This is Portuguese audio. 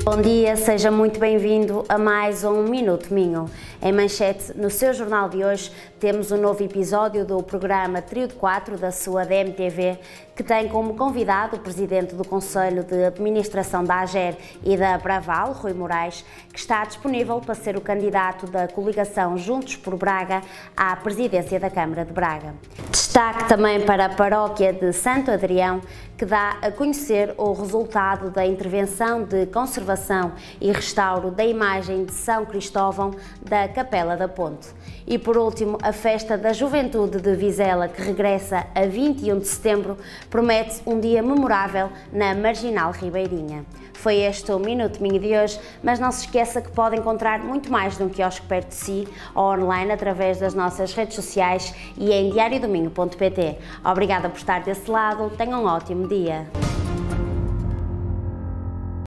Bom dia, seja muito bem-vindo a mais um Minuto Minho. Em manchete, no seu jornal de hoje, temos um novo episódio do programa Trio de 4 da sua DMTV, que tem como convidado o presidente do Conselho de Administração da AGER e da Braval, Rui Moraes, que está disponível para ser o candidato da coligação Juntos por Braga à presidência da Câmara de Braga. Destaque também para a paróquia de Santo Adrião, que dá a conhecer o resultado da intervenção de conservação e restauro da imagem de São Cristóvão da Capela da Ponte. E por último, a Festa da Juventude de Vizela, que regressa a 21 de setembro, promete um dia memorável na Marginal Ribeirinha. Foi este o Minuto Minho de hoje, mas não se esqueça que pode encontrar muito mais de um quiosque perto de si ou online através das nossas redes sociais e em diariodominho.pt. Obrigada por estar desse lado, tenham um ótimo dia.